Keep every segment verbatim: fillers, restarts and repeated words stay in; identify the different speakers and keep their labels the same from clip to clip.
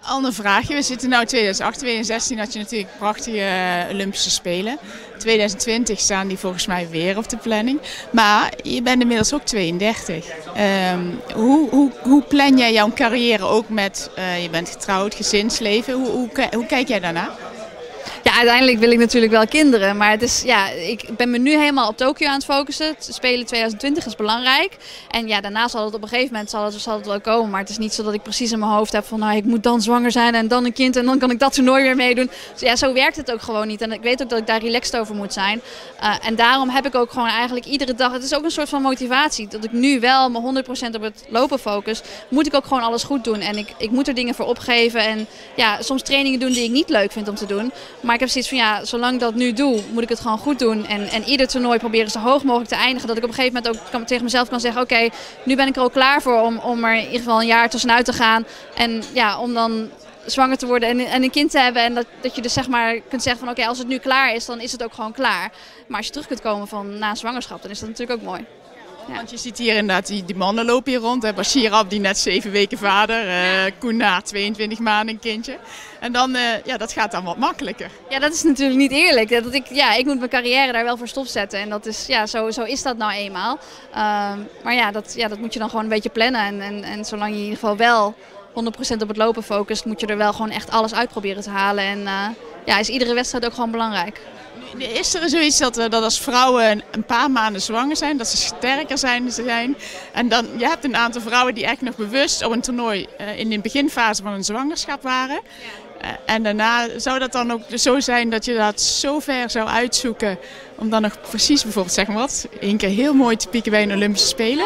Speaker 1: Ander vraagje. We zitten nu tweeduizend achttien, tweeduizend zestien had je natuurlijk prachtige Olympische Spelen. tweeduizend twintig staan die volgens mij weer op de planning. Maar je bent inmiddels ook tweeëndertig. Um, hoe, hoe, hoe plan jij jouw carrière ook met, uh, je bent getrouwd, gezinsleven. Hoe, hoe, hoe kijk jij daarna?
Speaker 2: Ja, uiteindelijk wil ik natuurlijk wel kinderen, maar het is, ja, ik ben me nu helemaal op Tokio aan het focussen. Het Spelen tweeduizend twintig is belangrijk. En ja, daarna zal het op een gegeven moment zal het, zal het wel komen. Maar het is niet zo dat ik precies in mijn hoofd heb van nou, ik moet dan zwanger zijn en dan een kind en dan kan ik dat toernooi weer meedoen. Dus ja, zo werkt het ook gewoon niet. En ik weet ook dat ik daar relaxed over moet zijn. Uh, en daarom heb ik ook gewoon eigenlijk iedere dag, het is ook een soort van motivatie. Dat ik nu wel mijn honderd procent op het lopen focus, moet ik ook gewoon alles goed doen. En ik, ik moet er dingen voor opgeven en ja, soms trainingen doen die ik niet leuk vind om te doen. Maar ik heb zoiets van ja, zolang ik dat nu doe, moet ik het gewoon goed doen. En, en ieder toernooi proberen zo hoog mogelijk te eindigen. Dat ik op een gegeven moment ook kan, tegen mezelf kan zeggen, oké, okay, nu ben ik er ook klaar voor om, om er in ieder geval een jaar tussenuit te gaan. En ja, om dan zwanger te worden en, en een kind te hebben. En dat, dat je dus zeg maar kunt zeggen van oké, okay, als het nu klaar is, dan is het ook gewoon klaar. Maar als je terug kunt komen van na een zwangerschap, dan is dat natuurlijk ook mooi.
Speaker 1: Ja. Want je ziet hier inderdaad, die, die mannen lopen hier rond. Hè? Bashir Abdi net zeven weken vader, uh, Koena tweeëntwintig maanden een kindje. En dan, uh, ja, dat gaat dan wat makkelijker.
Speaker 2: Ja, dat is natuurlijk niet eerlijk. Dat ik, ja, ik moet mijn carrière daar wel voor stopzetten. En dat is, ja, zo, zo is dat nou eenmaal. Uh, maar ja dat, ja, dat moet je dan gewoon een beetje plannen. En, en, en zolang je in ieder geval wel honderd procent op het lopen focust, moet je er wel gewoon echt alles uit proberen te halen. En uh, ja, is iedere wedstrijd ook gewoon belangrijk.
Speaker 1: Is er zoiets dat, dat als vrouwen een paar maanden zwanger zijn, dat ze sterker zijn, zijn? En dan, je hebt een aantal vrouwen die echt nog bewust op een toernooi uh, in de beginfase van hun zwangerschap waren. Ja. Uh, en daarna zou dat dan ook zo zijn dat je dat zo ver zou uitzoeken om dan nog precies bijvoorbeeld, zeg maar wat, één keer heel mooi te pieken bij een Olympische Spelen?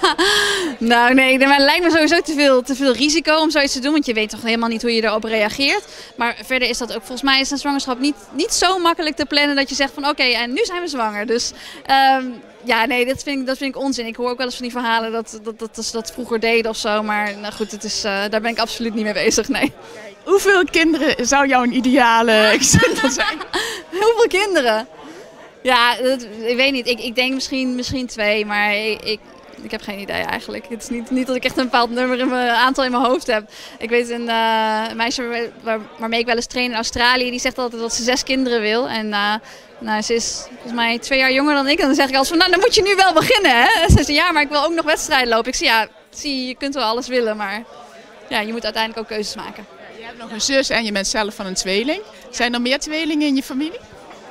Speaker 2: Nou nee, maar het lijkt me sowieso te veel, te veel risico om zoiets te doen, want je weet toch helemaal niet hoe je erop reageert. Maar verder is dat ook, volgens mij is een zwangerschap niet, niet zo makkelijk te plannen dat je zegt van oké, okay, en nu zijn we zwanger. Dus um, ja, nee, dat vind, ik, dat vind ik onzin. Ik hoor ook wel eens van die verhalen dat, dat, dat, dat ze dat vroeger deden of zo, maar nou goed, het is, uh, daar ben ik absoluut niet mee bezig, nee.
Speaker 1: Hoeveel kinderen zou jouw ideale gezin zijn?
Speaker 2: Hoeveel kinderen? Ja, dat, ik weet niet. Ik, ik denk misschien, misschien twee, maar ik, ik, ik heb geen idee eigenlijk. Het is niet, niet dat ik echt een bepaald nummer in mijn aantal in mijn hoofd heb. Ik weet een uh, meisje waar, waarmee ik wel eens train in Australië, die zegt altijd dat ze zes kinderen wil. En uh, nou, ze is volgens mij twee jaar jonger dan ik. En dan zeg ik altijd van, nou dan moet je nu wel beginnen, hè? En ze zegt, ja, maar ik wil ook nog wedstrijden lopen. Ik zeg, ja, zie, je kunt wel alles willen, maar ja, je moet uiteindelijk ook keuzes maken.
Speaker 1: Je hebt nog een zus en je bent zelf van een tweeling. Zijn er meer tweelingen in je familie?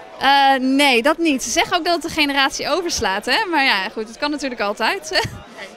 Speaker 2: Uh, nee, dat niet. Ze zeggen ook dat het de generatie overslaat, hè? Maar ja, goed, het kan natuurlijk altijd.